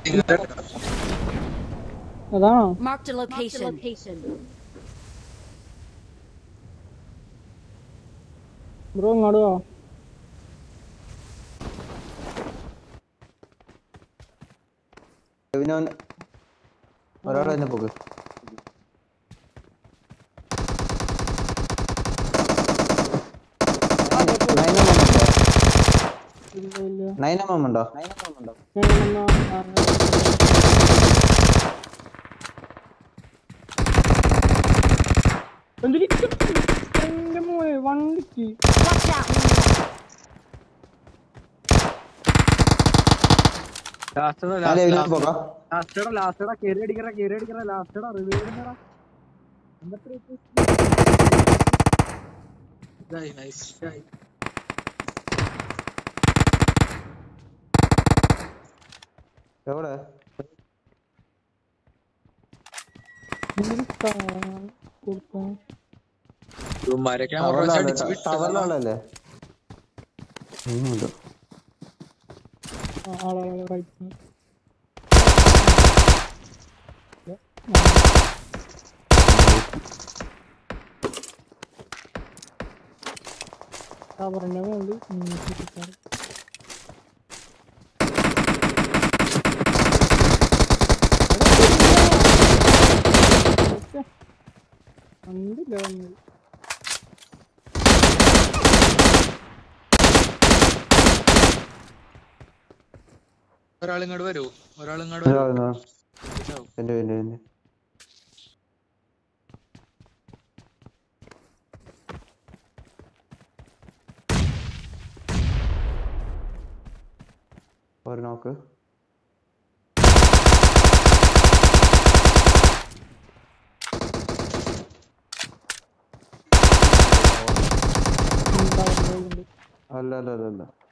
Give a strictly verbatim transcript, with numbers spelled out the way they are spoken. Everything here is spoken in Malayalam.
അതാണോ? Marked a location. ബ്രോ ഇങ്ങോട്ട് വാ. ഒരാളെ തന്നെ പോക്ക്. നൈനമ്മണ്ടോ? എന്റെ മോയെ വണ്ടിക്ക് Watch out. എവിടെ? ടവറിലാളല്ലേ? ടവറിന്റെ മുകളിൽ കണ്ടില്ല വന്നത്. ഒരാളിങ്ങോട്ട് വരൂ, ഒരാളിങ്ങോട്ട് വരൂ. എന്റെ എന്റെ എന്റെ ഒരു നോക്ക്. അല്ല അല്ല അല്ല അല്ല